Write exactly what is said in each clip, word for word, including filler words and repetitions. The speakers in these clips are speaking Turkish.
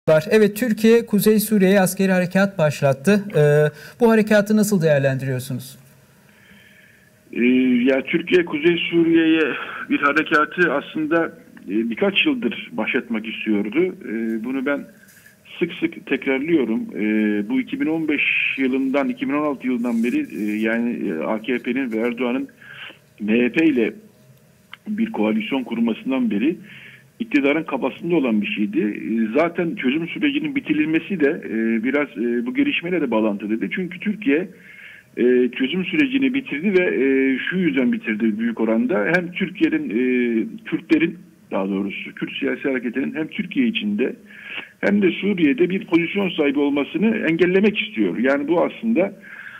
Var. Evet, Türkiye Kuzey Suriye'ye askeri harekat başlattı. Ee, bu harekatı nasıl değerlendiriyorsunuz? Ee, ya Türkiye Kuzey Suriye'ye bir harekatı aslında e, birkaç yıldır başlatmak istiyordu. E, bunu ben sık sık tekrarlıyorum. E, bu iki bin on beş yılından iki bin on altı yılından beri e, yani A K P'nin ve Erdoğan'ın M H P ile bir koalisyon kurmasından beri iktidarın kafasında olan bir şeydi. Zaten çözüm sürecinin bitirilmesi de biraz bu gelişmeyle de bağlantılıydı. Çünkü Türkiye çözüm sürecini bitirdi ve şu yüzden bitirdi büyük oranda. Hem Türkiye'nin, Kürtlerin daha doğrusu Kürt siyasi hareketinin hem Türkiye içinde hem de Suriye'de bir pozisyon sahibi olmasını engellemek istiyor. Yani bu aslında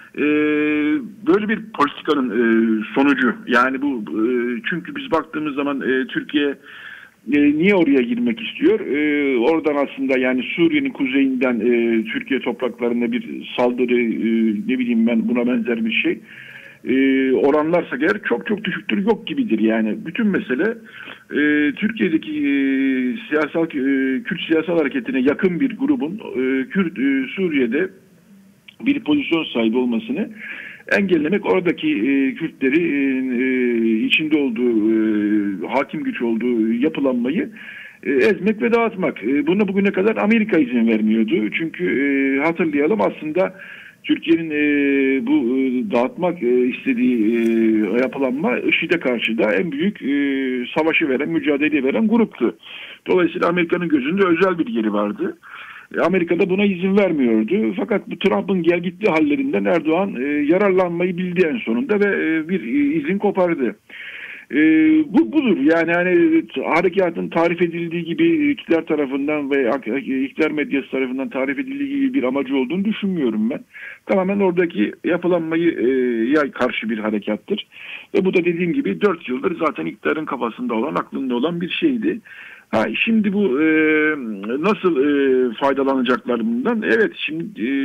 böyle bir politikanın sonucu. Yani bu çünkü biz baktığımız zaman Türkiye E, niye oraya girmek istiyor? E, oradan aslında yani Suriye'nin kuzeyinden e, Türkiye topraklarına bir saldırı, e, ne bileyim ben buna benzer bir şey. E, oranlarsak eğer çok çok düşüktür, yok gibidir yani. Bütün mesele e, Türkiye'deki e, siyasal e, Kürt siyasal hareketine yakın bir grubun e, Kürt e, Suriye'de bir pozisyon sahibi olmasını engellemek, oradaki e, Kürtleri e, içinde olduğu, e, hakim güç olduğu yapılanmayı e, ezmek ve dağıtmak. E, buna bugüne kadar Amerika izin vermiyordu. Çünkü e, hatırlayalım aslında Türkiye'nin e, bu e, dağıtmak e, istediği e, yapılanma IŞİD'e karşı da en büyük e, savaşı veren, mücadeleyi veren gruptu. Dolayısıyla Amerika'nın gözünde özel bir yeri vardı. Amerika'da buna izin vermiyordu. Fakat bu Trump'ın gelgitli hallerinden Erdoğan e, yararlanmayı bildi en sonunda ve e, bir e, izin kopardı. E, bu budur. Yani hani harekatın tarif edildiği gibi iktidar tarafından ve iktidar medyası tarafından tarif edildiği gibi bir amacı olduğunu düşünmüyorum ben. Tamamen oradaki yapılanmayı e, karşı bir harekattır. Ve bu da dediğim gibi dört yıldır zaten iktidarın kafasında olan, aklında olan bir şeydi. Ha, şimdi bu e, nasıl e, faydalanacaklar bundan? Evet, şimdi e,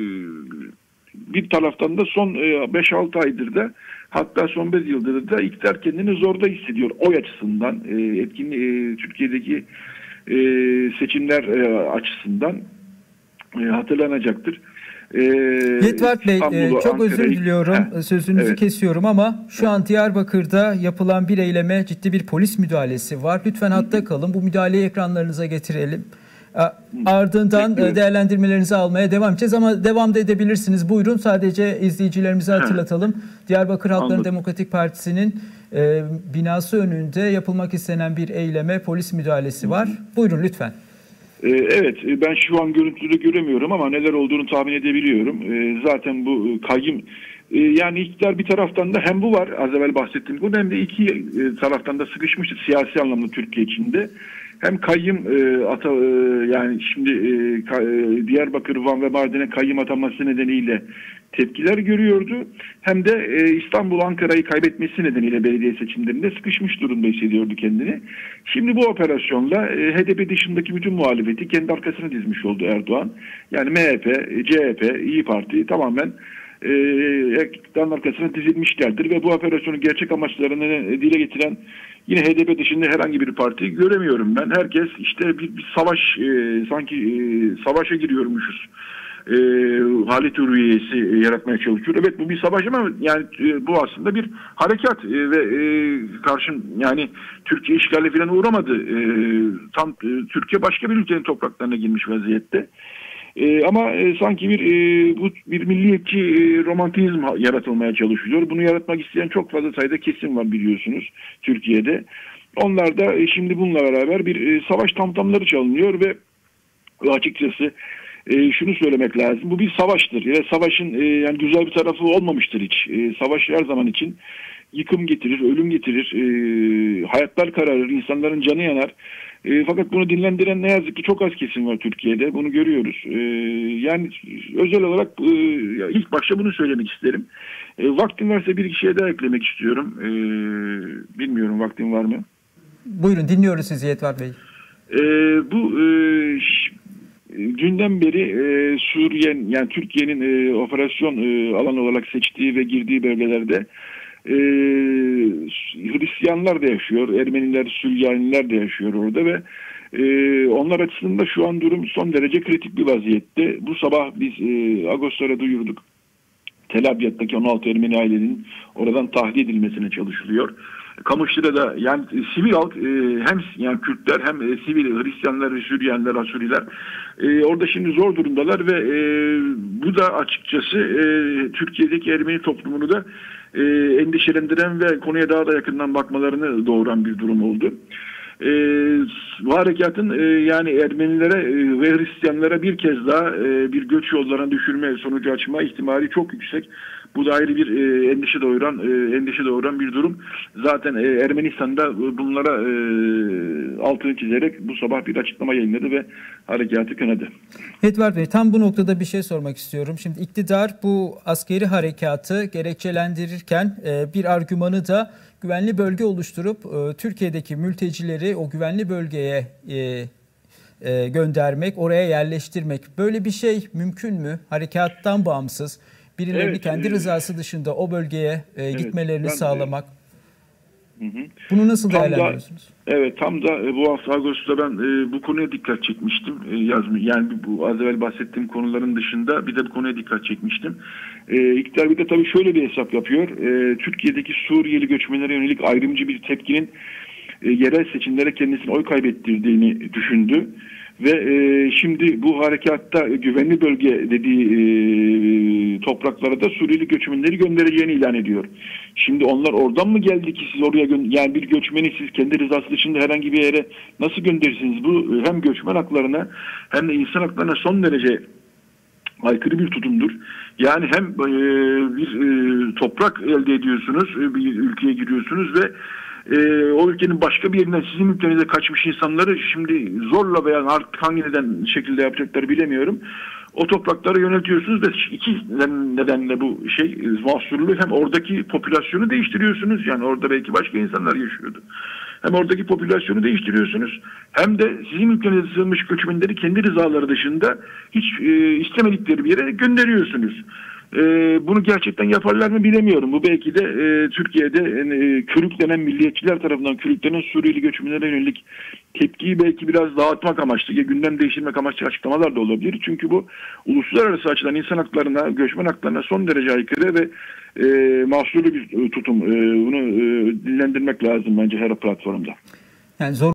bir taraftan da son e, beş altı aydır da, hatta son beş yıldır da iktidar kendini zorda hissediyor oy açısından, e, etkin e, Türkiye'deki e, seçimler e, açısından e, hatırlanacaktır. Ee, Yetvart Bey, e, çok özür diliyorum, Heh, sözünüzü evet. kesiyorum ama şu an Diyarbakır'da yapılan bir eyleme ciddi bir polis müdahalesi var. Lütfen hatta kalın, bu müdahaleyi ekranlarınıza getirelim. Ardından Peki. değerlendirmelerinizi almaya devam edeceğiz ama devam da edebilirsiniz. Buyurun, sadece izleyicilerimize hatırlatalım. Heh. Diyarbakır Halkların Demokratik Partisi'nin e, binası önünde yapılmak istenen bir eyleme polis müdahalesi var. Hı. Buyurun lütfen. Evet, ben şu an görüntüde göremiyorum ama neler olduğunu tahmin edebiliyorum. Zaten bu kayyum, yani iktidar bir taraftan da hem bu var, az evvel bahsettiğim bu, hem de iki taraftan da sıkışmıştır siyasi anlamda Türkiye içinde. Hem kayyum ata, yani şimdi Diyarbakır, Van ve Mardin'e kayyum atanması nedeniyle tepkiler görüyordu. Hem de İstanbul, Ankara'yı kaybetmesi nedeniyle belediye seçimlerinde sıkışmış durumda hissediyordu kendini. Şimdi bu operasyonla H D P dışındaki bütün muhalefeti kendi arkasına dizmiş oldu Erdoğan. Yani M H P, C H P, İYİ Parti tamamen iktidarın arkasına dizilmişlerdir ve bu operasyonun gerçek amaçlarını dile getiren yine H D P dışında herhangi bir parti göremiyorum ben. Herkes işte bir, bir savaş, e, sanki e, savaşa giriyormuşuz e, halet rüyesi e, yaratmaya çalışıyor. Evet, bu bir savaş ama yani e, bu aslında bir harekat e, ve e, karşın yani Türkiye işgale falan uğramadı. E, tam e, Türkiye başka bir ülkenin topraklarına girmiş vaziyette. Ee, ama e, sanki bir e, bu bir milliyetçi e, romantizm yaratılmaya çalışılıyor. Bunu yaratmak isteyen çok fazla sayıda kesim var, biliyorsunuz Türkiye'de. Onlar da e, şimdi bununla beraber bir e, savaş tamtamları çalınıyor ve açıkçası e, şunu söylemek lazım. Bu bir savaştır. Yani savaşın e, yani güzel bir tarafı olmamıştır hiç. E, savaş her zaman için yıkım getirir, ölüm getirir, e, hayatlar kararır, insanların canı yanar. E, fakat bunu dinlendiren ne yazık ki çok az kesim var Türkiye'de. Bunu görüyoruz. E, yani özel olarak e, ilk başta bunu söylemek isterim. E, vaktim varsa bir kişiye daha eklemek istiyorum. E, bilmiyorum, vaktim var mı? Buyurun, dinliyoruz sizi Yetvart Bey. E, bu e, dünden beri e, Suriye, yani Türkiye'nin e, operasyon e, alanı olarak seçtiği ve girdiği bölgelerde Ee, Hristiyanlar da yaşıyor, Ermeniler, Süryaniler de yaşıyor orada ve E, onlar açısından şu an durum son derece kritik bir vaziyette. Bu sabah biz e, Ağustos'a duyurduk. Tel Abyad'daki on altı Ermeni ailenin oradan tahliye edilmesine çalışılıyor. Kamışlı'da da yani sivil halk e, hem yani Kürtler hem e, sivil Hristiyanlar, Süryaniler, Asuriler e, orada şimdi zor durumdalar ve e, bu da açıkçası e, Türkiye'deki Ermeni toplumunu da e, endişelendiren ve konuya daha da yakından bakmalarını doğuran bir durum oldu. E, bu harekatın e, yani Ermenilere e, ve Hristiyanlara bir kez daha e, bir göç yollarına düşürme sonucu açma ihtimali çok yüksek. Bu da ayrı bir e, endişe doğuran e, endişe doğuran bir durum. Zaten e, Ermenistan'da bunlara e, altını çizerek bu sabah bir açıklama yayınladı ve harekatı kınadı. Edward Bey, tam bu noktada bir şey sormak istiyorum. Şimdi iktidar bu askeri harekatı gerekçelendirirken e, bir argümanı da güvenli bölge oluşturup e, Türkiye'deki mültecileri o güvenli bölgeye e, e, göndermek, oraya yerleştirmek. Böyle bir şey mümkün mü? Harekattan bağımsız. Birilerini evet, kendi rızası dışında o bölgeye e, gitmelerini evet, sağlamak. Hı hı. Bunu nasıl tam değerlendiriyorsunuz? Da, evet, tam da e, bu hafta Ağustos'ta ben e, bu konuya dikkat çekmiştim. E, yazma, yani bu az evvel bahsettiğim konuların dışında bir de bu konuya dikkat çekmiştim. E, İktidar bir de tabii şöyle bir hesap yapıyor. E, Türkiye'deki Suriyeli göçmenlere yönelik ayrımcı bir tepkinin e, yerel seçimlere kendisine oy kaybettirdiğini düşündü. Ve e, şimdi bu harekatta güvenli bölge dediği e, topraklara da Suriyeli göçmenleri göndereceğini ilan ediyor. Şimdi onlar oradan mı geldi ki siz oraya gö- yani bir göçmeni siz kendi rızası dışında herhangi bir yere nasıl gönderirsiniz? Bu hem göçmen haklarına hem de insan haklarına son derece aykırı bir tutumdur. Yani hem e, bir e, toprak elde ediyorsunuz, e, bir ülkeye giriyorsunuz ve Ee, o ülkenin başka bir yerinden sizin ülkenize kaçmış insanları şimdi zorla veya artık hangi neden şekilde yapacakları bilemiyorum. O topraklara yöneltiyorsunuz ve iki nedenle bu şey mahsurlu, hem oradaki popülasyonu değiştiriyorsunuz. Yani orada belki başka insanlar yaşıyordu. Hem oradaki popülasyonu değiştiriyorsunuz hem de sizin ülkenize sığınmış göçmenleri kendi rızaları dışında hiç e, istemedikleri bir yere gönderiyorsunuz. Ee, bunu gerçekten yaparlar mı bilemiyorum. Bu belki de e, Türkiye'de e, körüklenen milliyetçiler tarafından körüklenen Suriyeli göçmenlere yönelik tepkiyi belki biraz dağıtmak amaçlı, ya gündem değiştirmek amaçlı açıklamalar da olabilir. Çünkü bu uluslararası açıdan insan haklarına, göçmen haklarına son derece aykırı ve e, mahsurlu bir tutum. E, bunu e, dillendirmek lazım bence her platformda. Yani zor